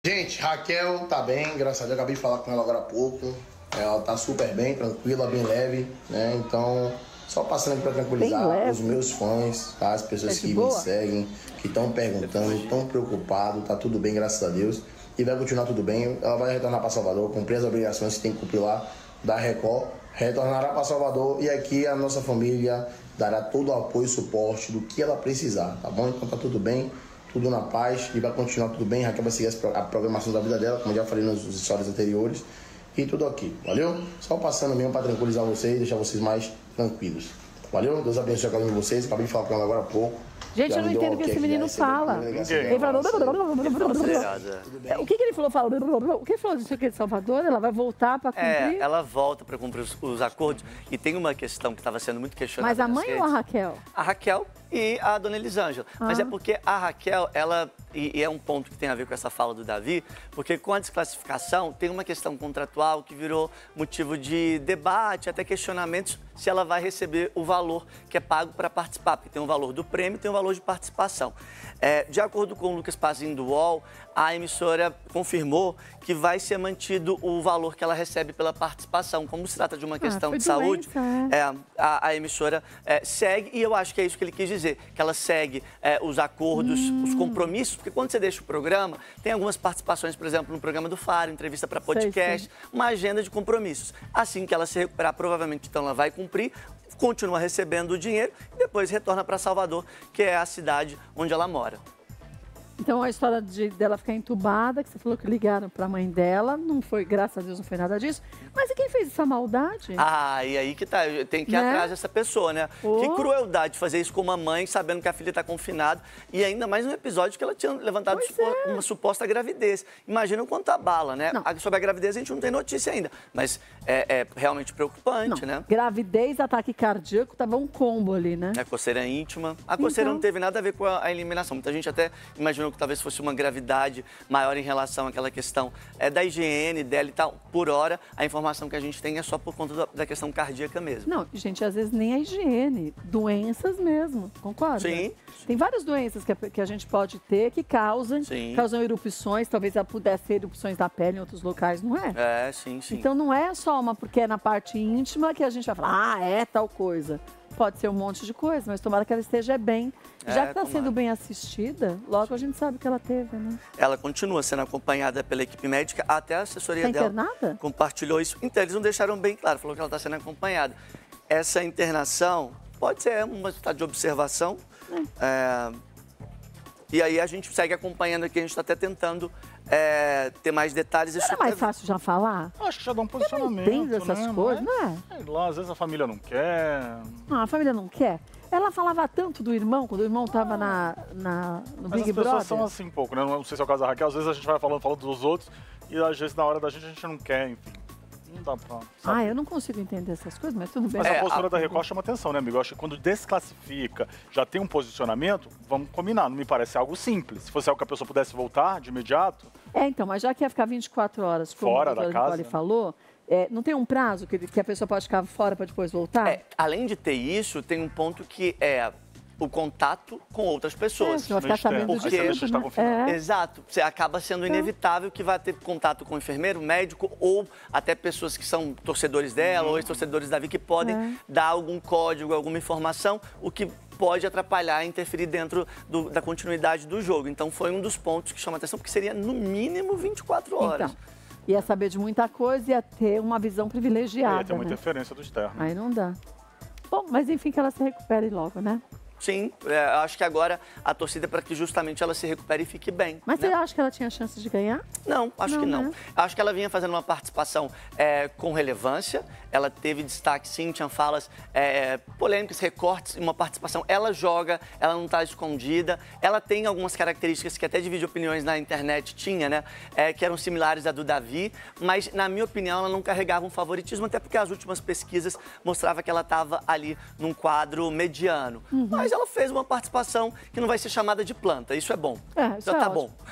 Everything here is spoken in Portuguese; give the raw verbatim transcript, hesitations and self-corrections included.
Gente, Raquel tá bem, graças a Deus, acabei de falar com ela agora há pouco. Ela tá super bem, tranquila, bem leve, né? Então, só passando aqui pra tranquilizar os meus fãs, tá? As pessoas é que boa? me seguem, que estão perguntando, estão preocupados, tá tudo bem, graças a Deus. E vai continuar tudo bem. Ela vai retornar para Salvador, cumprir as obrigações que tem que cumprir lá da Record. Retornará para Salvador e aqui a nossa família dará todo o apoio e suporte do que ela precisar, tá bom? Então tá tudo bem. Tudo na paz e vai continuar tudo bem. Raquel vai seguir a programação da vida dela, como eu já falei nos stories anteriores. E tudo aqui, valeu? Só passando mesmo para tranquilizar vocês e deixar vocês mais tranquilos. Valeu? Deus abençoe a cada um de vocês. Acabei de falar com ela agora há pouco. Gente, eu não entendo o que esse menino fala. Ele falou... O que, que ele falou? Fala... O que ele falou disso aqui de Salvador? Ela vai voltar para cumprir? É, ela volta para cumprir os, os acordos. E tem uma questão que estava sendo muito questionada. Mas a mãe ou a Raquel? A Raquel e a dona Elisângela. Ah. Mas é porque a Raquel, ela... E, e é um ponto que tem a ver com essa fala do Davi, porque com a desclassificação tem uma questão contratual que virou motivo de debate, até questionamentos, se ela vai receber o valor que é pago para participar, porque tem o valor do prêmio e tem o valor de participação. É, de acordo com o Lucas Pazinho do U O L, a emissora confirmou que vai ser mantido o valor que ela recebe pela participação. Como se trata de uma questão ah, de saúde, doença, é. É, a, a emissora é, segue, e eu acho que é isso que ele quis dizer, que ela segue é, os acordos, hum. os compromissos, porque quando você deixa o programa, tem algumas participações, por exemplo, no programa do Faro, entrevista para podcast, sei, uma agenda de compromissos. Assim que ela se recuperar, provavelmente então ela vai cumprir, continua recebendo o dinheiro e depois retorna para Salvador, que é a cidade onde ela mora. Então, a história de, dela ficar entubada, que você falou que ligaram para a mãe dela, não foi, graças a Deus, não foi nada disso. Mas e quem fez essa maldade? Ah, e aí que tá, tem que ir né? atrás dessa pessoa, né? Oh. Que crueldade fazer isso com uma mãe, sabendo que a filha está confinada. E ainda mais um episódio que ela tinha levantado supo é. uma suposta gravidez. Imagina o quanto abala, né? Não. Sobre a gravidez a gente não tem notícia ainda, mas é, é realmente preocupante, não. né? Gravidez, ataque cardíaco, tava um combo ali, né? É coceira íntima. A coceira então... não teve nada a ver com a, a eliminação. Muita gente até imaginou que talvez fosse uma gravidade maior em relação àquela questão é, da higiene dela e tal. Por hora, a informação que a gente tem é só por conta da, da questão cardíaca mesmo. Não, gente, às vezes nem a higiene, doenças mesmo, concorda? Sim. Tem várias doenças que a, que a gente pode ter que causam, causam erupções, talvez ela pudesse ter erupções da pele em outros locais, não é? É, sim, sim. Então não é só uma porque é na parte íntima que a gente vai falar, ah, é tal coisa. Pode ser um monte de coisa, mas tomara que ela esteja bem. É, Já que está sendo bem assistida, logo a gente sabe que ela teve, né? Ela continua sendo acompanhada pela equipe médica, até a assessoria tá dela internada? compartilhou isso. Então, eles não deixaram bem claro, falou que ela está sendo acompanhada. Essa internação pode ser uma estado de observação. É. É, e aí a gente segue acompanhando aqui, a gente está até tentando é, ter mais detalhes. Não é mais fácil já falar? Acho que já dá um posicionamento, eu não entendo essas né? coisas, não é? Sei lá, às vezes a família não quer. Ah, a família não quer? Ela falava tanto do irmão, quando o irmão estava na, na, no Mas Big as Brother. pessoas são assim um pouco, né? Não sei se é o caso da Raquel, às vezes a gente vai falando, falando dos outros e às vezes na hora da gente a gente não quer, enfim. Não dá pra... Sabe? Ah, eu não consigo entender essas coisas, mas tudo bem. Mas é, a postura a... da Record chama atenção, né, amigo? Eu acho que quando desclassifica, já tem um posicionamento, vamos combinar, não me parece algo simples. Se fosse algo que a pessoa pudesse voltar de imediato... É, então, mas já que ia ficar vinte e quatro horas, como fora a doutora da casa, Nicole falou, é, não tem um prazo que, que a pessoa pode ficar fora para depois voltar? É, além de ter isso, tem um ponto que é... o contato com outras pessoas. É, você vai ficar sabendo de tudo, né? É. Exato. Você acaba sendo inevitável que vai ter contato com o enfermeiro, médico ou até pessoas que são torcedores dela uhum. ou ex-torcedores da Davi que podem é. dar algum código, alguma informação, o que pode atrapalhar, interferir dentro do, da continuidade do jogo. Então foi um dos pontos que chama atenção, porque seria no mínimo vinte e quatro horas. Então, ia saber de muita coisa e ia ter uma visão privilegiada. Ia ter uma né? interferência do externo. Aí não dá. Bom, mas enfim, que ela se recupere logo, né? Sim, é, acho que agora a torcida é para que justamente ela se recupere e fique bem. Mas né? você acha que ela tinha chance de ganhar? Não, acho não, que não. Né? Acho que ela vinha fazendo uma participação é, com relevância, ela teve destaque sim, tinha falas é, polêmicas, recortes, uma participação. Ela joga, ela não está escondida, ela tem algumas características que até divide opiniões na internet, tinha, né? É, que eram similares à do Davi, mas na minha opinião ela não carregava um favoritismo, até porque as últimas pesquisas mostravam que ela estava ali num quadro mediano. Uhum. Mas ela fez uma participação que não vai ser chamada de planta, isso é bom. É, isso Já é tá ótimo. bom.